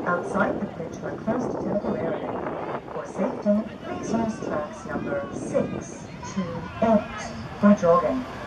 outside the pitch or close to temporarily. For safety, please use tracks number 6 to 8 for jogging.